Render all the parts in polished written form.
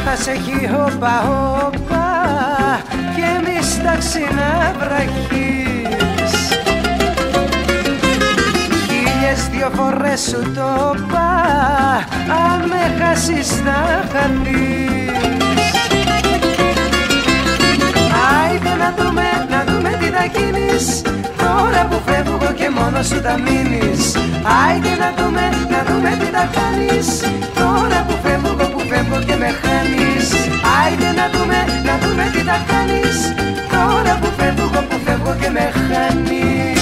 θα σε έχει όπα όπα και μη στάξει να βραχείς. Χίλιες δυο φορές σου το είπα, αν με χάσεις θα χαθείς. Άιντε να δούμε τι θα γίνεις τώρα που φεύγω και μόνος σου θα μείνεις. Άιντε να δούμε τι θα κάνεις τώρα που φεύγω και με χάνεις. Άιντε να δούμε τι θα κάνεις τώρα που φεύγω και με χάνεις.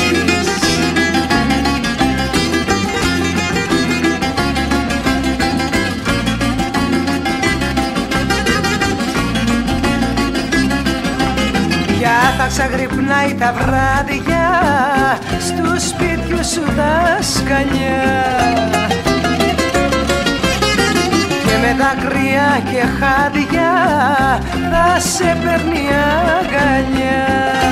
Θα ξαγρυπνάει τα βράδια στου σπίτιου σου τα σκαλιά και με δάκρυα και χάδια θα σε παίρνει αγκαλιά.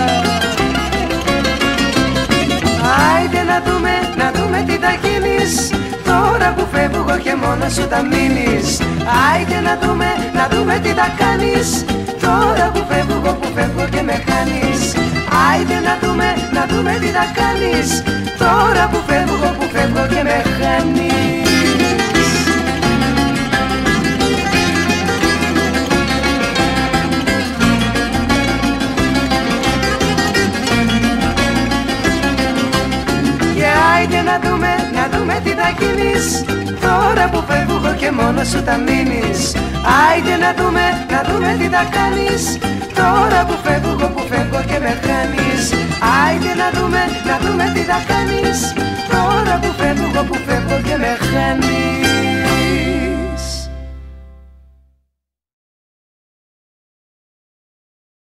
Άιντε να δούμε τι θα γίνεις τώρα που φεύγω και μόνος σου θα μείνεις. Άιντε να δούμε τι θα κάνεις τώρα που φεύγω και με χάνεις. Άιντε να δούμε τι θα κάνεις τώρα που φεύγω και με χάνεις. Και άιντε να δούμε τι θα γίνεις τώρα που φεύγω και μόνος σου θα μείνεις. Άιντε να δούμε τι θα κάνεις τώρα που φεύγω και με χάνεις. Άιντε να δούμε τι θα κάνεις